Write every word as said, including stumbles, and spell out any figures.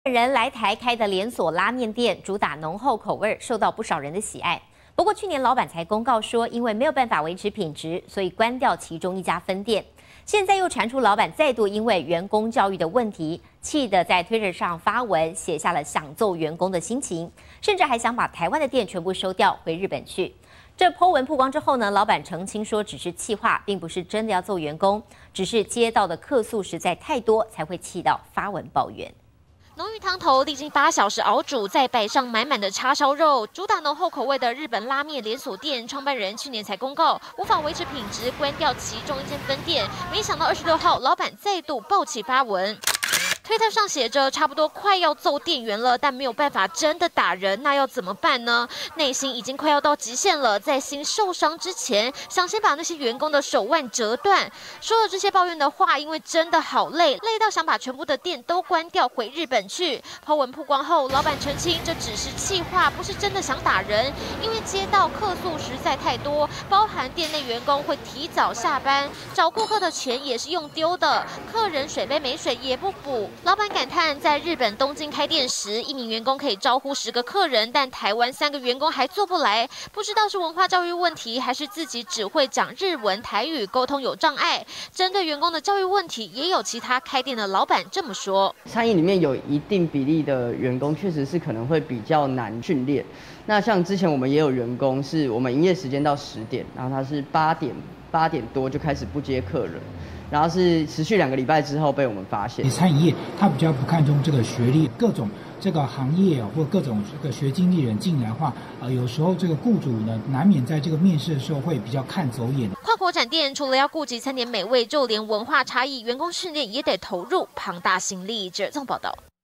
人来台开的连锁拉面店，主打浓厚口味，受到不少人的喜爱。不过去年老板才公告说，因为没有办法维持品质，所以关掉其中一家分店。现在又传出老板再度因为员工教育的问题，气得在推特上发文，写下了想揍员工的心情，甚至还想把台湾的店全部收掉，回日本去。这 po 文曝光之后呢，老板澄清说只是气话，并不是真的要揍员工，只是接到的客诉实在太多，才会气到发文抱怨。 浓郁汤头历经八小时熬煮，再摆上满满的叉烧肉，主打浓厚口味的日本拉面连锁店创办人去年才公告无法维持品质，关掉其中一间分店。没想到二十六号，老板再度爆气发文。 推特上写着，差不多快要揍店员了，但没有办法真的打人，那要怎么办呢？内心已经快要到极限了，在心受伤之前，想先把那些员工的手腕折断。说了这些抱怨的话，因为真的好累，累到想把全部的店都关掉，回日本去。po文曝光后，老板澄清这只是气话，不是真的想打人，因为接到客诉实在太多，包含店内员工会提早下班，找顾客的钱也是用丢的，客人水杯没水也不补。 老板感叹，在日本东京开店时，一名员工可以招呼十个客人，但台湾三个员工还做不来。不知道是文化教育问题，还是自己只会讲日文、台语，沟通有障碍。针对员工的教育问题，也有其他开店的老板这么说： 餐饮里面有一定比例的员工，确实是可能会比较难训练。那像之前我们也有员工，是我们营业时间到十点，然后他是八点八点多就开始不接客人。 然后是持续两个礼拜之后被我们发现， 餐饮业它比较不看重这个学历，各种这个行业或各种这个学经历人进来的话，呃，有时候这个雇主呢难免在这个面试的时候会比较看走眼。 跨国展店除了要顾及餐点美味，就连文化差异、员工训练也得投入庞大心力。这样报道。